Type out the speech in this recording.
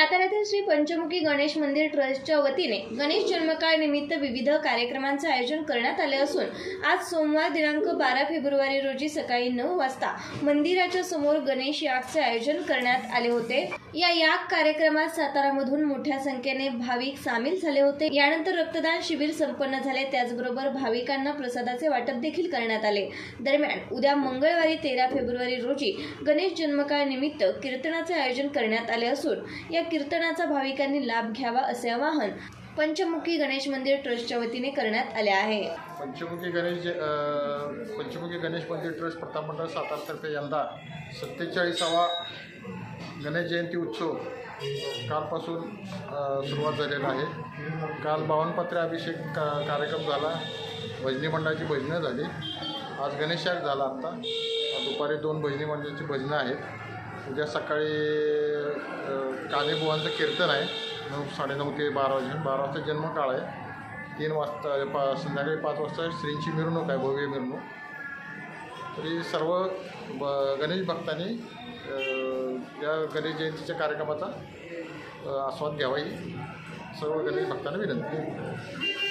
साताऱ्यातील श्री पंचमुखी गणेश मंदिर ट्रस्टच्या वतीने गणेश जन्मकाळ निमित्त विविध कार्यक्रमांचे आयोजन करण्यात आले असून आज सोमवार दिनांक 12 फेब्रुवारी रोजी सकाळी 9 वाजता मंदिराच्या समोर गणेश यागचे आयोजन करण्यात आले होते। या याग कार्यक्रमात सातारामधून मोठ्या संख्येने भाविक सामील झाले होते। यानंतर रक्तदान शिबिर संपन्न झाले, त्याचबरोबर भाविकांना प्रसादाचे वाटप देखील करण्यात आले। दरम्यान उद्या मंगळवारी 13 फेब्रुवारी रोजी गणेश जन्मकाळ निमित्त कीर्तनाचे आयोजन करण्यात आले असून या कीर्तनाचा भाविकांनी लाभ घ्यावा असे आवाहन पंचमुखी गणेश मंदिर ट्रस्टच्या वतीने करण्यात आले आहे। पंचमुखी गणेश मंदिर ट्रस्ट प्रथम मंडळ सातारातर्फे यंदा 47वा गणेश जयंती उत्सव कालपासून सुरुवात झालेला आहे। काल 52 पत्रे अभिषेक कार्यक्रम झाला, भजनी मंडळाची भजनं झाली। आज गणेश याग झाला। आत्ता दुपारी 2 भजनी मंडळाची भजनं आहेत। उद्या सकाळी कानेबुवांचं कीर्तन आहे 9:30 ते 12 वाजता जन्मकाळ आहे। 3 वाजता संध्याकाळी 5 वाजता श्रींची मिरवणूक आहे, भव्य मिरवणूक। तरी सर्व गणेश भक्तांनी या गणेश जयंतीच्या कार्यक्रमाचा आस्वाद घ्यावा ही सर्व गणेश भक्तांना विनंती आहे।